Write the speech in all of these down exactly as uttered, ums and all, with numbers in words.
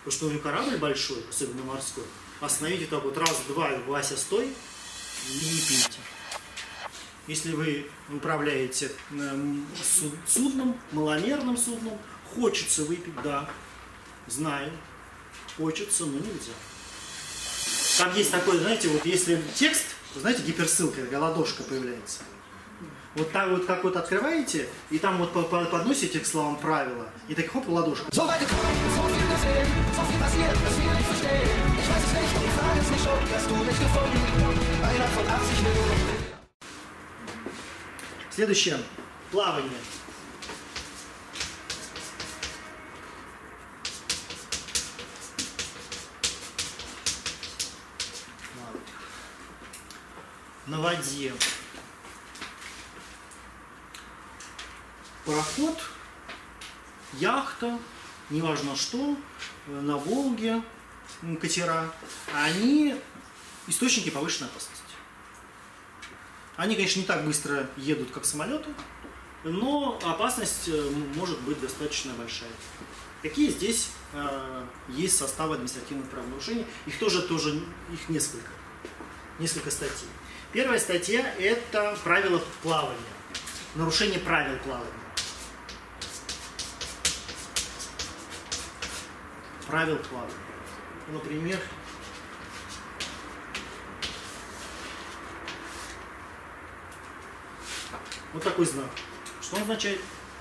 Потому что у него корабль большой, особенно морской. Остановите так вот раз, два, Вася, стой, и не пейте. Если вы управляете судном, маломерным судном, хочется выпить, да, знаю, хочется, но нельзя. Там есть такой, знаете, вот если текст, знаете, гиперссылка, ладошка появляется. Вот так вот, как вот открываете, и там вот подносите к словам правила, и так хоп, ладошка. Следующее. Плавание. На воде. Пароход, яхта, неважно что, на Волге, катера, они источники повышенной опасности. Они, конечно, не так быстро едут, как самолеты, но опасность может быть достаточно большая. Какие здесь э, есть составы административных правонарушений? Их тоже, тоже их несколько. Несколько статей. Первая статья – это правила плавания. Нарушение правил плавания. Правил плавания. Например, вот такой знак. Что он означает?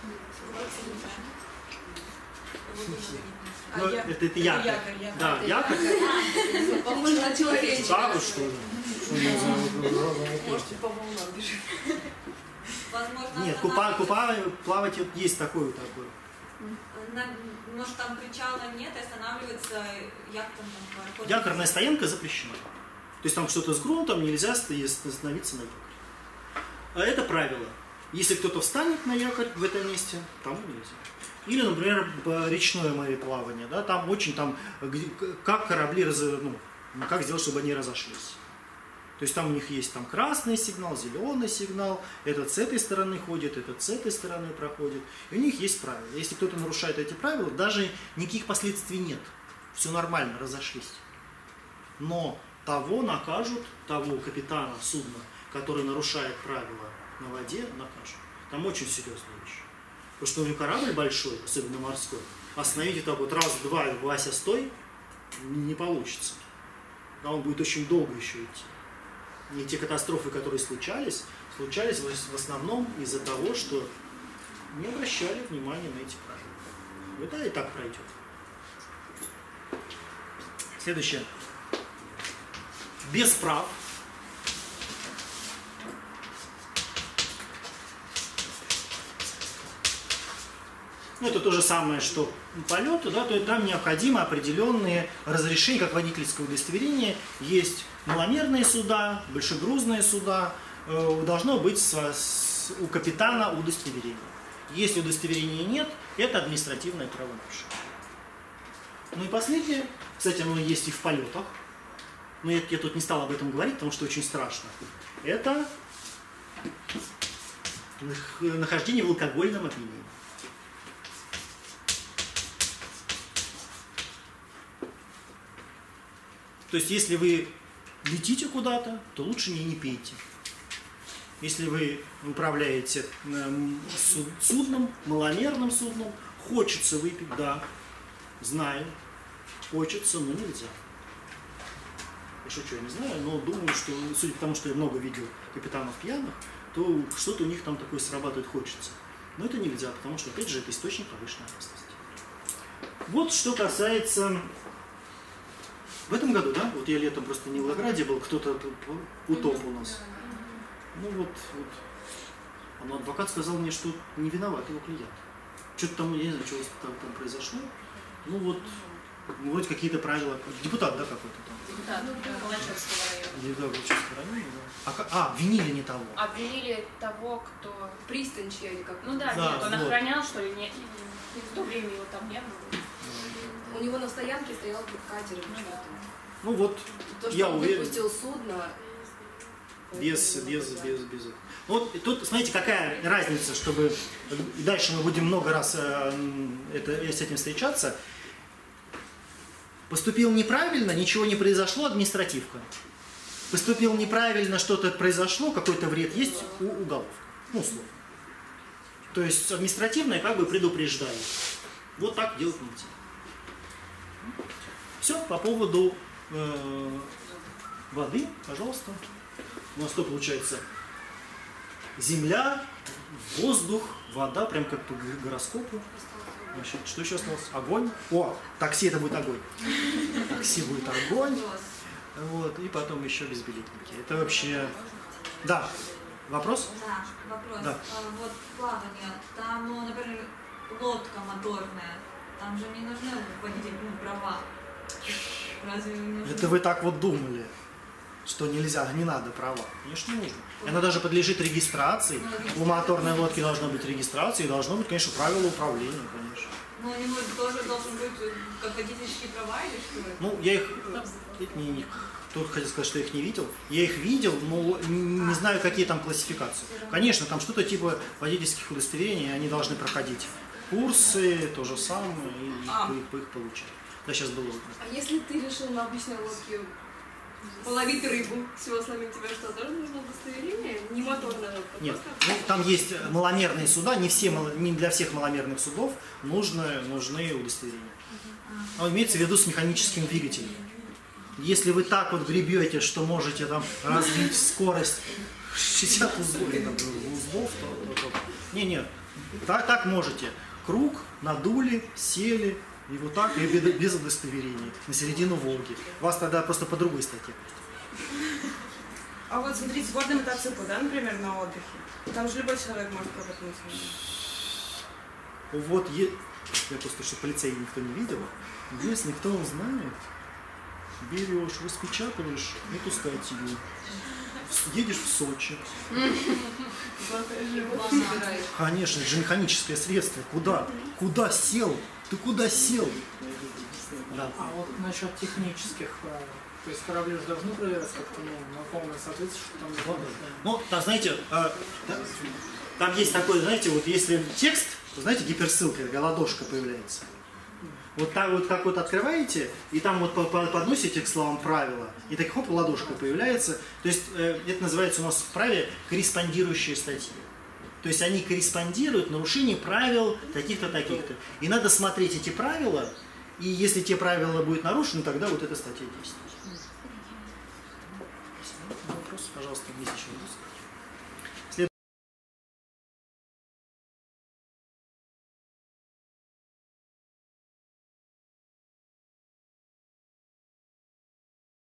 А ну, я... это, это якорь. якорь, якорь. Да, это якорь. якорь. Похоже на человечка. Сагу, что ли? Может, по волнам бежит. Нет, купа, купа, плавать вот есть такой вот такой. Может, там причала нет, останавливается яхта. Якорная стоянка запрещена. То есть там что-то с грунтом, нельзя остановиться на якоре. А это правило. Если кто-то встанет на якорь в этом месте, тому нельзя. Или, например, речное мореплавание, да, там очень там, как корабли, ну, как сделать, чтобы они разошлись. То есть там у них есть там красный сигнал, зеленый сигнал, этот с этой стороны ходит, этот с этой стороны проходит. И у них есть правила. Если кто-то нарушает эти правила, даже никаких последствий нет. Все нормально, разошлись. Но того накажут, того капитана судна, который нарушает правила на воде, накажут. Там очень серьезная вещь. Потому что у него корабль большой, особенно морской. Остановите так вот раз, два, Вася, стой, не получится. Да, он будет очень долго еще идти. И те катастрофы, которые случались, случались в основном из-за того, что не обращали внимания на эти правила. Это и так пройдет. Следующее. Без прав. Ну, это то же самое, что полеты, да, то есть там необходимы определенные разрешения, как водительское удостоверение. Есть маломерные суда, большегрузные суда. Э, должно быть с, с, у капитана удостоверение. Если удостоверения нет, это административное правонарушение. Ну и последнее, кстати, оно есть и в полетах. Но я, я тут не стал об этом говорить, потому что очень страшно. Это нахождение в алкогольном опьянении. То есть, если вы летите куда-то, то лучше не, не пейте. Если вы управляете судном, маломерным судном, хочется выпить, да, знаю, хочется, но нельзя. Я шучу, я не знаю, но думаю, что, судя по тому, что я много видел капитанов пьяных, то что-то у них там такое срабатывает, хочется. Но это нельзя, потому что, опять же, это источник повышенной опасности. Вот что касается... В этом году, да? Вот я летом просто не в Волгограде был, кто-то утоп у нас. Ну вот, вот. А ну, адвокат сказал мне, что не виноват его клиент. Что-то там, я не знаю, что там, там произошло. Ну вот, вроде какие-то правила. Депутат, да, какой-то там? Депутат, да, Волочевского района. Да, Волочевского района, да. А, а, обвинили не того. Обвинили того, кто... Пристань чья или как? Ну да, да, нет, он вот. охранял, что ли, нет. В то время его там не было. У него на стоянке стоял катер или что-то. Ну вот, То, что я он уверен. выпустил судно... Без, без, без, без. Вот тут, смотрите, какая разница, чтобы дальше мы будем много раз э, это, с этим встречаться. Поступил неправильно, ничего не произошло, административка. Поступил неправильно, что-то произошло, какой-то вред есть, у уголовка. Ну, условно. То есть административное как бы предупреждает. Вот так делать нельзя. Все, по поводу э, воды, пожалуйста. У нас что получается? Земля, воздух, вода, прям как по гороскопу. Значит, что еще осталось? Огонь. О, такси это будет огонь. Такси будет огонь. Вот, и потом еще безбилетники. Это вообще... Да. Вопрос? Да, вопрос. Да. А, вот плавание, там, ну, например, лодка моторная, там же не нужны водительные права. Разве не нужны? Это вы так вот думали, что нельзя, не надо права. Конечно, нужно. Она даже подлежит регистрации. У моторной лодки должна быть регистрация и должно быть, конечно, правила управления, конечно. Ну, у него тоже должен быть как водительские права или что? Ну, я их... Не, тут хотел сказать, что я их не видел. Я их видел, но не знаю, какие там классификации. Конечно, там что-то типа водительских удостоверений, они должны проходить курсы, то же самое, и А. их, их получать. Да, сейчас было. А если ты решил на обычной лодке половить рыбу с веслами, тебе что, тоже нужно удостоверение? Не моторная лодка? Нет, просто... ну, там есть маломерные суда, не, все, мало- не для всех маломерных судов нужны, нужны удостоверения. Но имеется в виду с механическим двигателем. Если вы так вот гребете, что можете там развить скорость шестьдесят узлов, или, там, узлов, то, то, то. Не, нет, так, так можете. Круг, надули, сели, и вот так, и без, без удостоверения, на середину Волги. Вас тогда просто по другой статье. А вот смотрите, горный мотоцикл, да, например, на отдыхе. Там же любой человек может прокатнуть. Вот, е... я просто, что полицей никто не видел. Если кто узнает, берешь, распечатываешь эту статью, едешь в Сочи. Конечно, это же механическое средство. Куда? Куда сел? Ты куда сел? Да. А вот насчет технических правил. То есть корабли же должны проверять как-то, ну, на полное соответствие, что там не падает. Ну, там, знаете, э, да, там есть такой, знаете, вот если текст, то, знаете, гиперссылка, ладошка появляется. Вот так вот, как вот открываете, и там вот подносите к словам правила, и так хоп, ладошка появляется. То есть э, это называется у нас в праве корреспондирующие статьи. То есть они корреспондируют нарушение правил таких-то, таких-то. И надо смотреть эти правила, и если те правила будут нарушены, тогда вот эта статья действует. Вопрос, пожалуйста, есть еще вопрос?